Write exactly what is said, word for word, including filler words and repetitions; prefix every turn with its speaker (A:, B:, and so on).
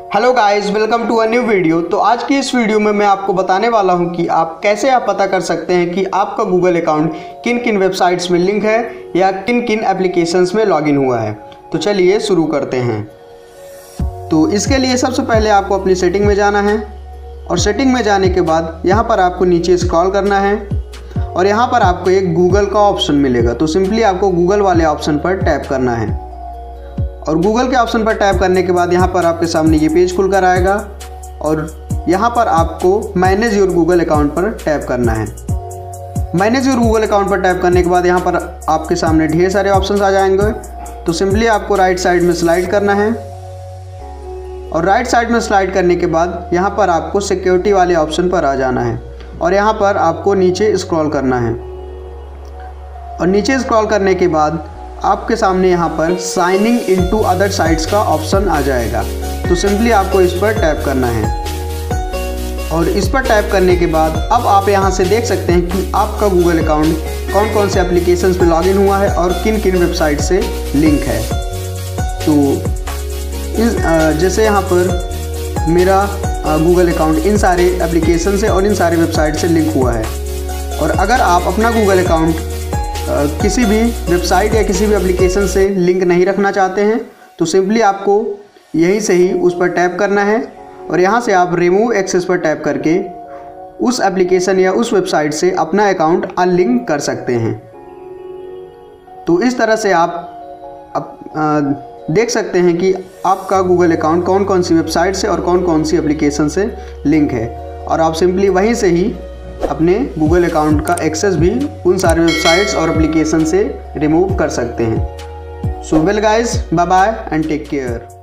A: Hello guys, welcome to a new video. तो आज की इस वीडियो में मैं आपको बताने वाला हूं कि आप कैसे आप पता कर सकते हैं कि आपका गूगल अकाउंट किन किन वेबसाइट्स में लिंक है या किन किन एप्लीकेशंस में लॉगिन हुआ है। तो चलिए शुरू करते हैं। तो इसके लिए सबसे पहले आपको अपनी सेटिंग में जाना है और सेटिंग में जाने के बाद यहाँ पर आपको नीचे स्क्रॉल करना है और यहाँ पर आपको एक गूगल का ऑप्शन मिलेगा। तो सिंपली आपको गूगल वाले ऑप्शन पर टैप करना है और गूगल के ऑप्शन पर टैप करने के बाद यहाँ पर आपके सामने ये पेज खुल कर आएगा और यहाँ पर आपको मैनेज योर गूगल अकाउंट पर टैप करना है। मैनेज योर गूगल अकाउंट पर टैप करने के बाद यहाँ पर आपके सामने ढेर सारे ऑप्शंस आ जाएंगे। तो सिंपली आपको राइट साइड में स्लाइड करना है और राइट साइड में स्लाइड करने के बाद यहाँ पर आपको सिक्योरिटी वाले ऑप्शन पर आ जाना है और यहाँ पर आपको नीचे स्क्रॉल करना है और नीचे स्क्रॉल करने के बाद आपके सामने यहाँ पर साइनिंग इनटू अदर साइट्स का ऑप्शन आ जाएगा। तो सिंपली आपको इस पर टैप करना है और इस पर टैप करने के बाद अब आप यहाँ से देख सकते हैं कि आपका गूगल अकाउंट कौन कौन से एप्लीकेशंस पे लॉगिन हुआ है और किन किन वेबसाइट से लिंक है। तो इस जैसे यहाँ पर मेरा गूगल अकाउंट इन सारे एप्लीकेशन से और इन सारे वेबसाइट से लिंक हुआ है। और अगर आप अपना गूगल अकाउंट किसी भी वेबसाइट या किसी भी एप्लीकेशन से लिंक नहीं रखना चाहते हैं तो सिंपली आपको यहीं से ही उस पर टैप करना है और यहाँ से आप रिमूव एक्सेस पर टैप करके उस एप्लीकेशन या उस वेबसाइट से अपना अकाउंट अनलिंक कर सकते हैं। तो इस तरह से आप, आप आ, देख सकते हैं कि आपका गूगल अकाउंट कौन कौन सी वेबसाइट से और कौन कौन सी एप्लीकेशन से लिंक है और आप सिंपली वहीं से ही अपने गूगल अकाउंट का एक्सेस भी उन सारे वेबसाइट्स और एप्लीकेशन से रिमूव कर सकते हैं। So well guys, bye bye and take care.